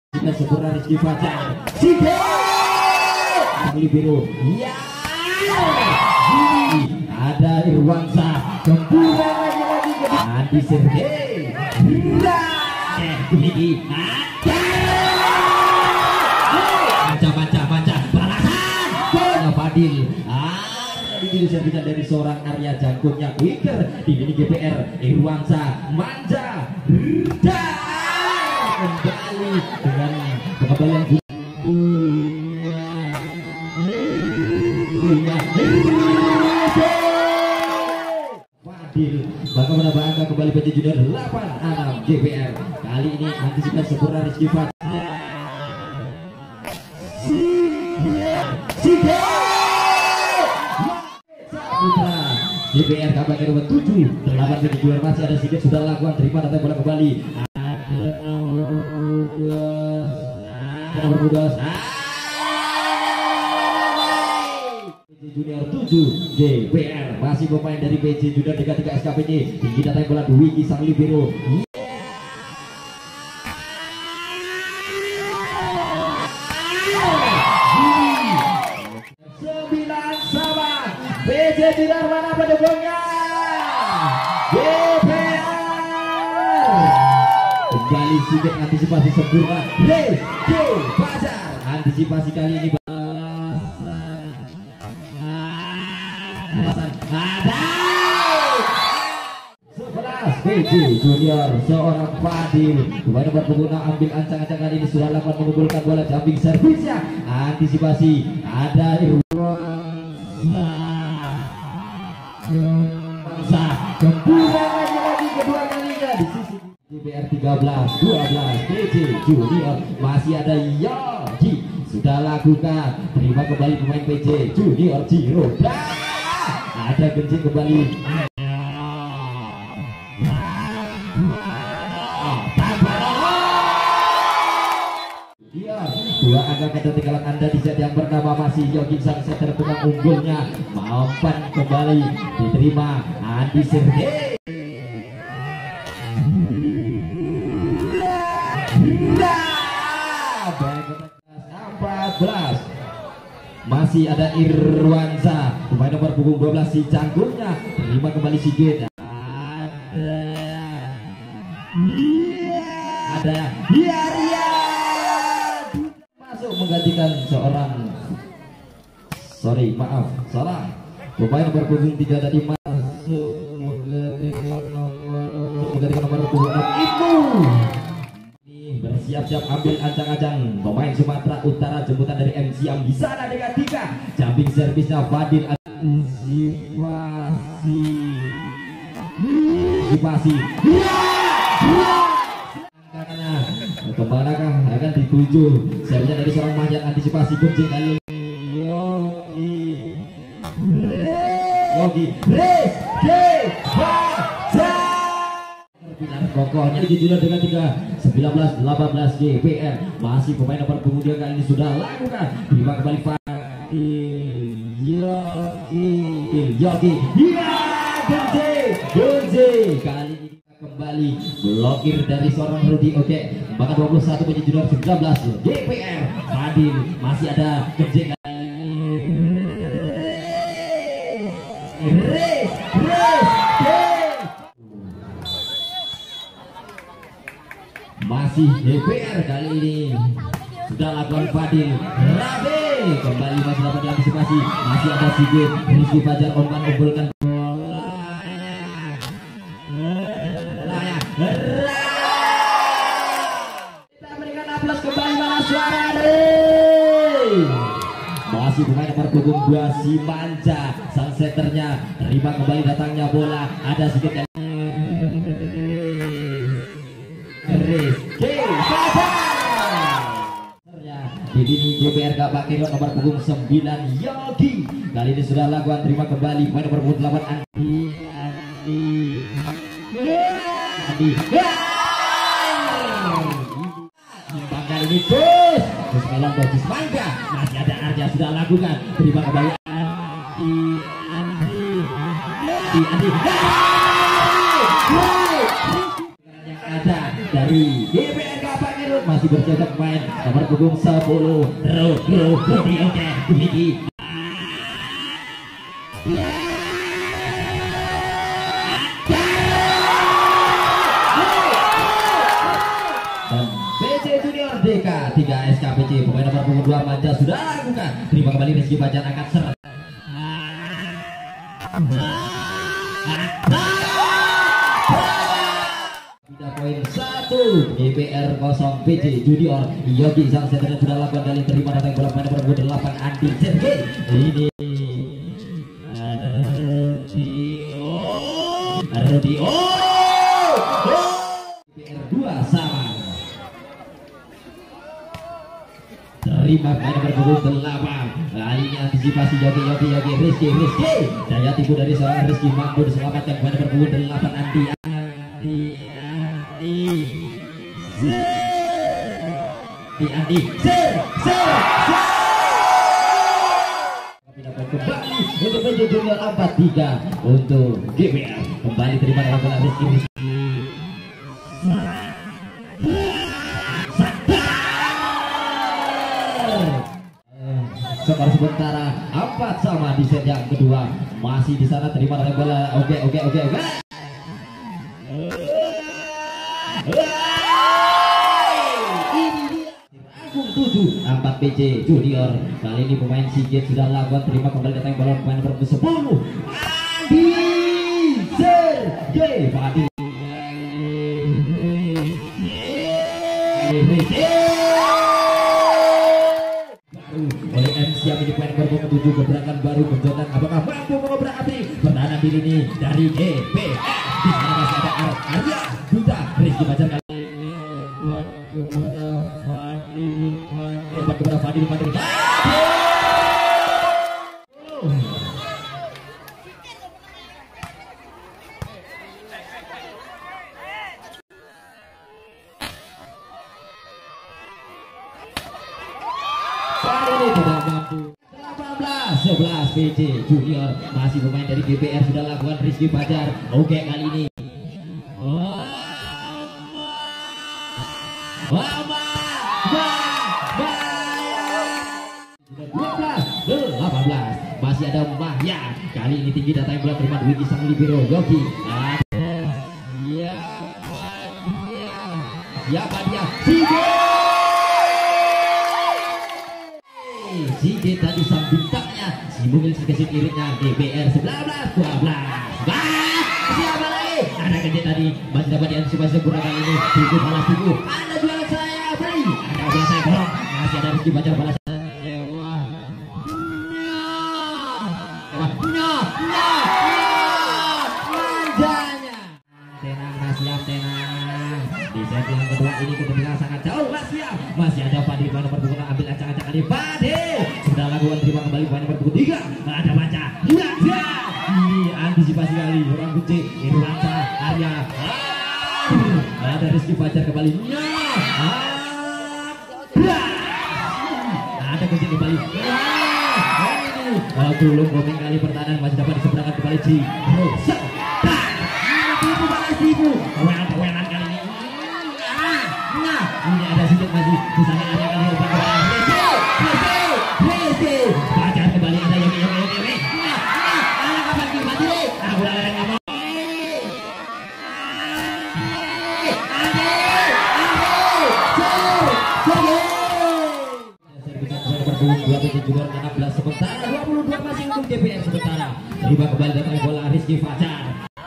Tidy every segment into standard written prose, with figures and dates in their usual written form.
Kita sempurna Rizky Fajar. Sige. Angli biru. Ya. Ada Irwansa. Sempurna lagi ke Andi Sergei. Ini ada. Baca. Balasan. Fadil. Ini bisa dari seorang Arya Jangkutnya winger di ini GPR Irwansa manja kembali dengan pengembalian Fadil bangga kembali PJ Junior 86 GPR kali ini antisipasi sempurna Rizky Fajar. Putra GPR kabar nomor 7 terlambat di juara masih ada sedikit sudah lakukan terima datang bola kembali nomor 12 PJ Junior 7 GPR masih pemain dari PJ Junior 33 SKPJ tinggi datang bola Dwiki sang libero PJ Junior mana pendukungnya? GPR kembali sedikit antisipasi sempurna Rizky Fajar antisipasi kali ini ada 11 PJ Junior seorang Fadil pemain nomor pengguna ambil ancang-ancang kali ini sudah lakukan mengumpulkan bola jumping servisnya antisipasi ada Kempuran lagi kedua kalinya di sisi GPR 13 12 PJ Junior masih ada Yogi sudah lakukan terima kembali pemain PJ Junior Ciro ada kencing kembali dua angka ketertinggalan Anda di set yang pertama masih Yogi sang setter tukang unggulnya mampan kembali diterima Andi Sergei 14 masih ada Irwansa pemain nomor punggung 12 si canggungnya terima kembali Sigit ada Ria menggantikan seorang salah pemain nomor punggung 3 tadi masuk menggantikan nomor punggung 6 itu bersiap-siap ambil ancang-ancang pemain Sumatera Utara jemputan dari MC Ambisana dengan 3 jumping servisnya Fadil antisipasi kemana kah akan dituju servisnya dari seorang manjat antisipasi kunci kali Yogi Rizky Fajar terbilang kokohnya di junior dengan 3 19 18 GPR masih pemain nomor punggung dia kali ini sudah lakukan terima kembali Yogi Gunzi kali ini kembali blokir dari seorang Rudi oke bahkan 21 PJ Junior 19 GPR Fadil masih ada kejengan masih GPR kali ini sudah lakukan Fadil Rabe kembali masih dapat diantisipasi masih ada Sigit Rizky Fajar umpan umpulkan kita berikan aplaus kembali mana suara masih pemain nomor punggung 2 si manja sang setternya terima kembali datangnya bola ada sedikit Rizky Fajar di sini GPR gak pakai nomor punggung 9 Yogi kali ini sudah lakukan terima kembali pemain nomor punggung 8 Andi kali ini terus melang bajis mangga masih ada Arja sudah lakukan terima kembali Andi yang ada dari GPR Kapak Irut masih berjaga pemain nomor punggung 10 Rudi oke Diki dan PC Junior DK 3 SKPC pemain nomor punggung 2 Manja sudah lakukan terima kembali Rizky Fajar angkat serang poin 1 GBR 0 PC Junior Yogi sang seternya sudah lakukan kali terima datang bola pemain nomor 8 Andi Sergei ini Rudi GBR 2 sama terima pemain nomor 8 kali ini antisipasi Yogi Rizky daya tipu dari seorang Rizky mampu diselamatkan pemain nomor 8 Andi kembali untuk PJ Junior 4-3 untuk GBR kembali terima dalam bola Rizky skor sementara 4 sama di set yang kedua masih di sana terima dalam bola oke Agung 7 4 PC Junior kali ini pemain Sigit sudah lakukan terima kembali datang bola pemain nomor 10 Andi Sergei Fadil baru oleh MC yang ini pemain nomor 7 gebrakan baru penjotan apakah mampu mengobrak api pertahanan diri ini dari GBR di sana masih ada Arya Duta Rizky Fajar kali kepada Fadil tidak mampu 11 PC Junior masih pemain dari GBR sudah lakukan Rizky Fajar oke kali ini 18 masih ada Mahya kali ini tinggi datang bola terima Dwiki sang libero Yogi siapa dia Sigit tadi sang bintangnya si mungil sekecil iritnya GBR 11-12 siapa lagi ada kejadian tadi masih dapat diantisipasi sempurna kali ini tujuh balas tujuh ada jualan saya beli ada bola saya borong masih ada Rizky Fajar balas di set yang kedua ini ketinggalan sangat jauh masih ada Fadil nomor punggung ambil acak-acak kali Fadil sudah lakukan terima kembali pemain nomor punggung 3 ada baca ini antisipasi kali orang kunci Irwansa Arya ada Rizky Fajar kembali ada kunci kembali belum komeng kali pertahanan masih dapat diseberangkan kembali Ci tipu kewenan kali ini ini ada sedikit masih di sana ada kali Fajar kembali ada Yogi ada kapan gimana udah ada ngomong Junior 16 sementara 22 masih untuk GBR sementara terima kembali datang bola Rizky Fajar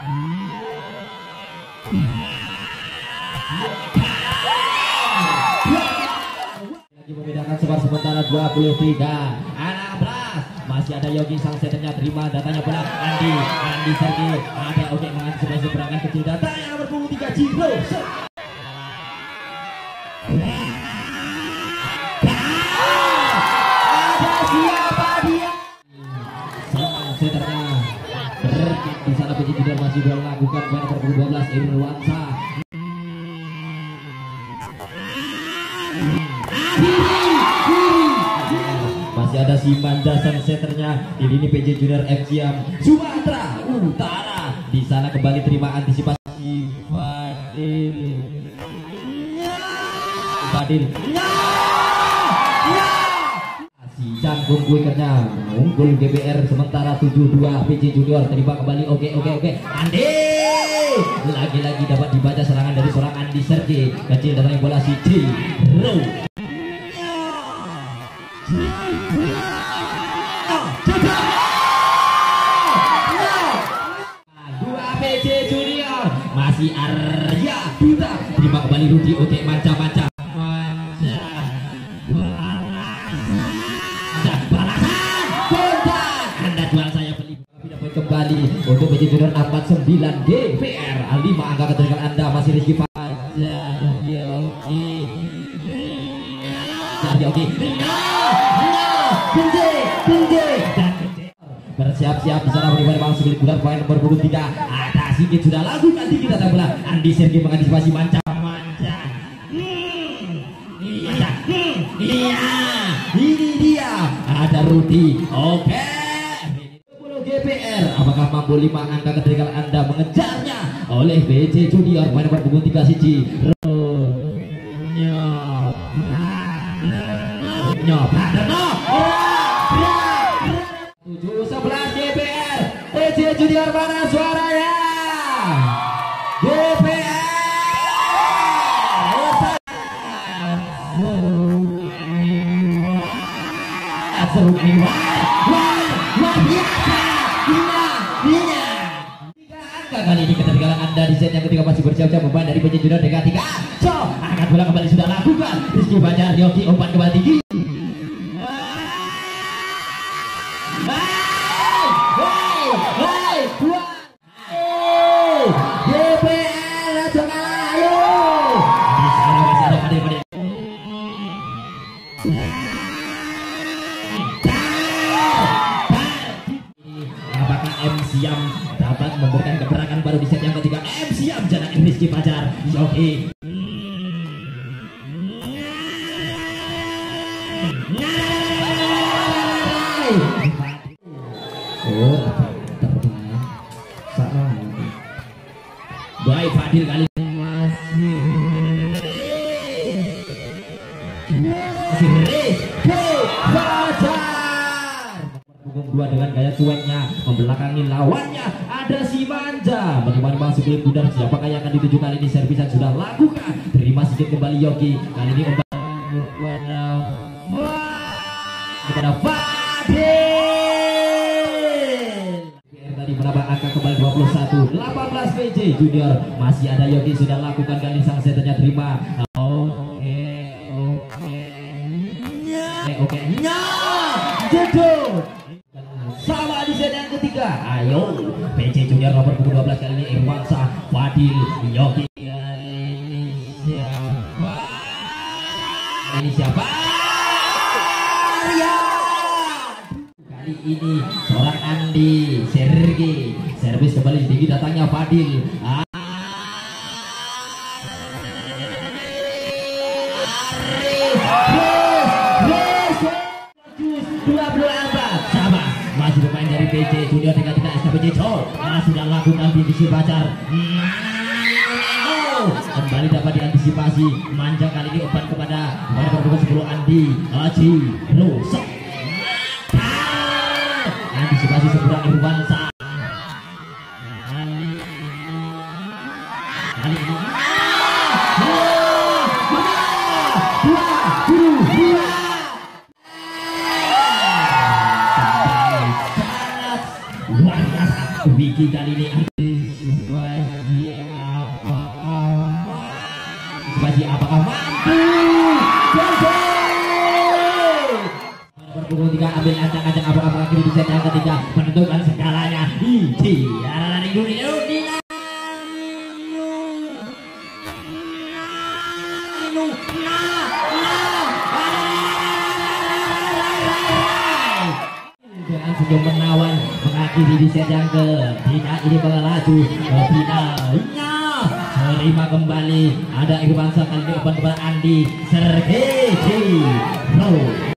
lagi membedakan skor sementara 23 16 masih ada Yogi sang seternya terima datanya bola Andi Sergei ada oke mengantisipasi seberangan kecil datanya nomor punggung 3 Cibro seternya berkit di sana PJ Junior masih berlakukan pada nomor 12 Irwansa masih ada si Mandasan seternya di lini PJ Junior FCM Sumatera Utara di sana kembali terima antisipasi Fadil. Si Jangkung kue kenyang unggul GBR sementara 72 PJ Junior terima kembali. Oke Andi lagi-lagi dapat dibaca serangan dari seorang Andi Sergi kecil datang bola si Ciro. Dua PJ Junior masih Arya Duta terima kembali Rudi. Oke manca-manca kembali untuk PJ Junior 49 DPR 5 angka ketertinggalan Anda masih Rizky bersiap-siap di sana beribadah langsung di bulan poin nomor 23 ada Sigit sudah lakukan tinggi tata bola. Andi Sergi mengantisipasi manca-manca. Ini dia ada Rudi. Oke GPR apakah mampu 5 angka ketertinggalan Anda mengejarnya oleh PJ Junior main nomor punggung 3 siji 7-11 GPR PJ Junior mana suaranya GPR seru ini luar biasa. Kali ini ketertinggalan Anda di set yang ketiga masih bersiap-siap pemain dari PJ Junior dengan 3. So, angkat bola kembali sudah lakukan. Rizky Fajar, Yogi umpan kembali tinggi. DPR jangan ayo. Di sana masih ada pada. Apakah M Siam dapat memberikan gebrakan baru di set yang ketiga? M Siam janakin Rizky Fajar. Yogi baik Fadil kali punggung 2 dengan gaya cueknya membelakangi lawannya ada si Manja. Bagaimana masuk kulit bundar siapakah yang akan dituju kali ini? Servisan sudah lakukan terima sedikit kembali Yogi kali ini kepada Fadil. Tadi menambah angka kembali 21 18 PJ Junior masih ada Yogi sudah lakukan kali sang seternya terima. Oke jedot sama di set yang ketiga. Ayo PJ Junior nomor 12 kali ini Irwansa Fadil Yogi. Ini siapa? Kali ini seorang Andi Sergi servis kembali tinggi datangnya Fadil. 24 sama masih bermain dari PJ Junior dengan 3 SKPJ Sol sudah lakukan divisi Fajar. Kembali dapat diantisipasi Manja kali ini umpan kepada nomor 10 Andi Haji Rusok. Antisipasi seberang Irwansa kali ini luar biasa Wiki kali ini antisipasi apakah mampu nomor 3 ambil ancang-ancang apakah kiri di set yang ketiga menentukan segalanya. Tiara Dunia dengan senyum menawan mengakhiri di set yang ketiga ini melaju ke finalnya. Terima kembali ada Irwansa kali ini umpan kepada Andi Sergei